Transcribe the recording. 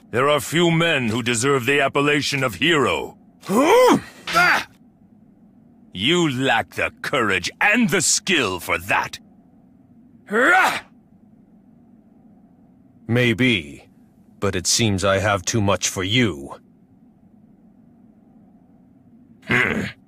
There are few men who deserve the appellation of hero. You lack the courage and the skill for that. Maybe, but it seems I have too much for you.